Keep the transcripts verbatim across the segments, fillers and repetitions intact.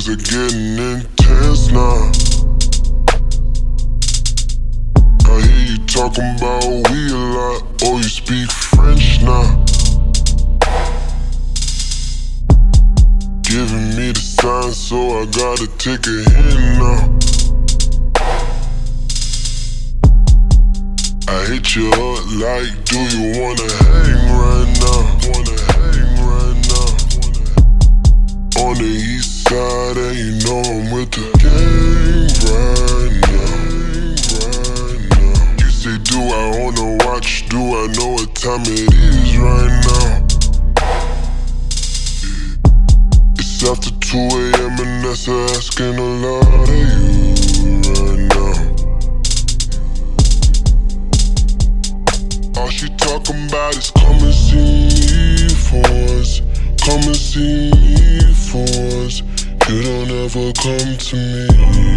things are getting intense now. I hear you talking about we a lot. Oh, you speak French now. Giving me the sign, so I gotta take a hint now. I hit you up like, do you wanna hang right now? Wanna hang right now? On the east side, and you know I'm with the gang right now. Right now. You say, do I own a watch? Do I know what time it is right now? It's after two A M and that's asking a lot of you right now. All she talking about is come and see me for once. Come and see me for once. You don't ever come to me.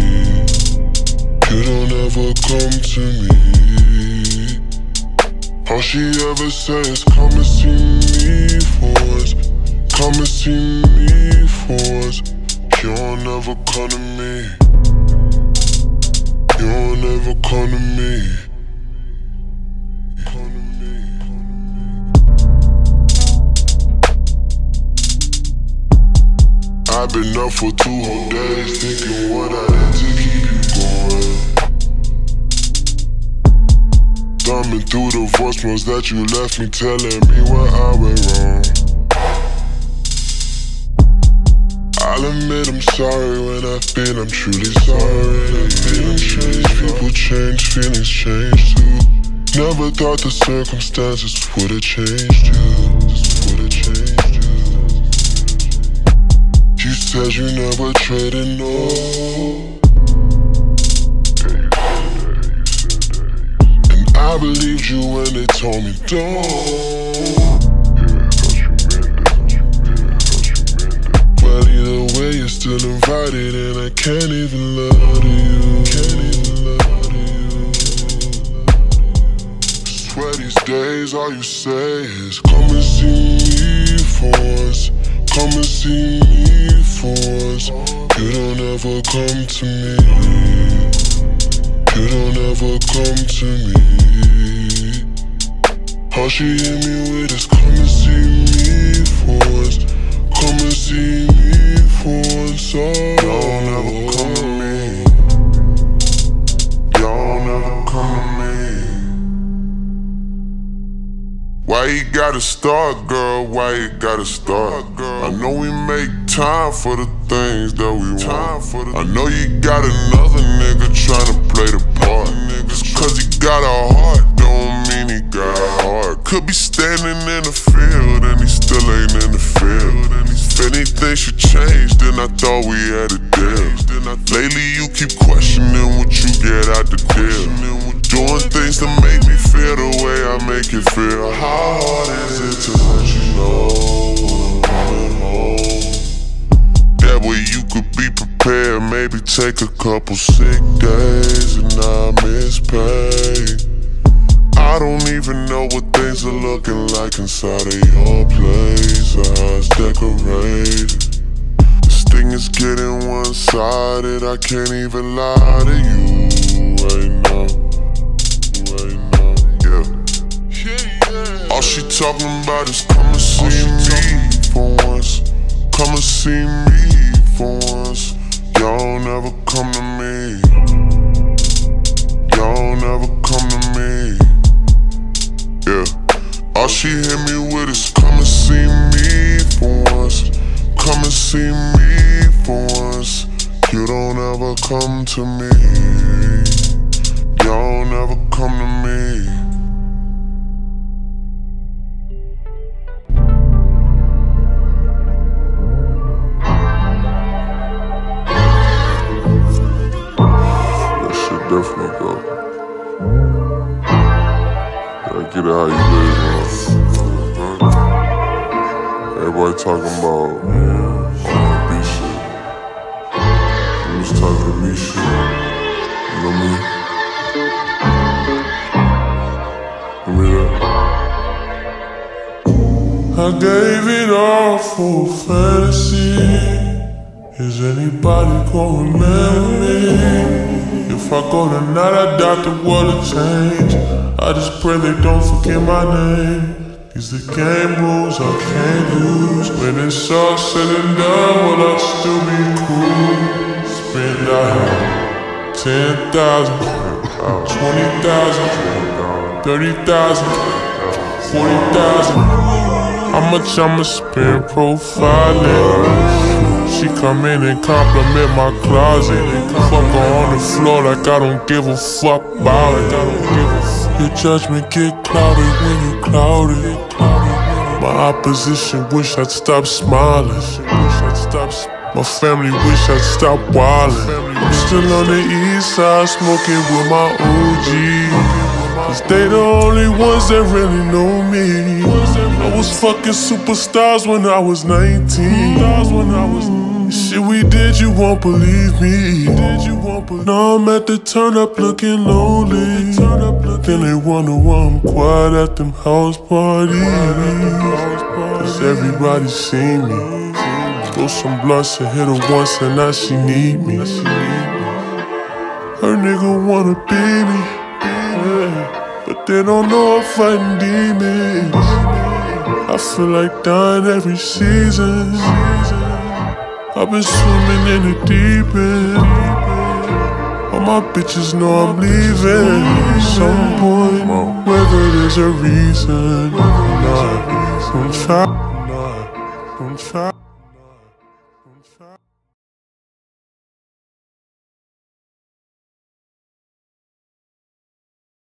You don't ever come to me. All she ever says is come and see me for once. Come and see me for once. You don't ever come to me. You don't ever come to me. I've been up for two whole days, thinking what I did to keep you going. Thumbing through the voicemails that you left me, telling me where I went wrong. I'll admit I'm sorry when I feel I'm truly sorry. Feelings change, people change, feelings change too. Never thought the circumstances would've changed you. Just would've changed you. You said you never traded, no. And I believed you when they told me don't. Well, either way, you're still invited, and I can't even lie to you. Can't even lie to you. Swear these days, all you say is come and see me for once. Come and see me for once. You don't ever come to me. You don't ever come to me. All she hit me with is come and see me for once. Come and see me for once. Oh, y'all never come to me. Y'all never come to me. Why you gotta start, girl? Why you gotta start, girl? I know we make time for the things that we want. I know you got another nigga tryna play the part. Just cause he got a heart don't mean he got a heart. Could be standing in the field and he still ain't in the field. If anything should change, then I thought we had a deal. Lately you keep questioning what you get out the deal. Doing things to make me feel the way I make you feel. How hard is it to let you know when I'm coming home? That way you could be prepared, maybe take a couple sick days and I miss pay. I don't even know what things are looking like inside of your place, or how it's decorated. This thing is getting one-sided, I can't even lie to you right now. Right now, yeah. All she talking about is come and see me for once. Come and see me for once. Y'all never come to me. Y'all never come to me. Yeah. All she hit me with is come and see me for once. Come and see me for once. You don't ever come to me. Y'all never come to me. That shit definitely go. Gotta get it how you live, man. Everybody talking about R and B shit. I'm just talking to me shit. You know me? You mean that? I gave it all for fantasy. Is anybody gonna remember me? If I go tonight, I doubt the world will change. I just pray they don't forget my name. These the game rules I can't lose. When it's all said and done, will I still be cool? Spend out ten thousand, twenty thousand, thirty thousand, forty thousand. How much I'ma spend profiling? She come in and compliment my closet. Fuck her on the floor like I don't give a fuck about it. I don't give a fuck. Your judgment get clouded when you clouded. My opposition wish I'd stop smiling. My family wish I'd stop wildin'. I'm still on the east side smoking with my O Gs. Cause they the only ones that really know me. I was fucking superstars when I was nineteen. Shit we did, you won't believe me. Now I'm at the turn up looking lonely. Then they wonder why I'm quiet at them house parties. Cause everybody seen me. Throw some blunts and hit her once and now she need me. Her nigga wanna be me, but they don't know I'm fighting demons. I feel like dying every season. I've been swimming in the deep end. All my bitches know I'm leaving at some point, whether there's a reason or not. I'm trying.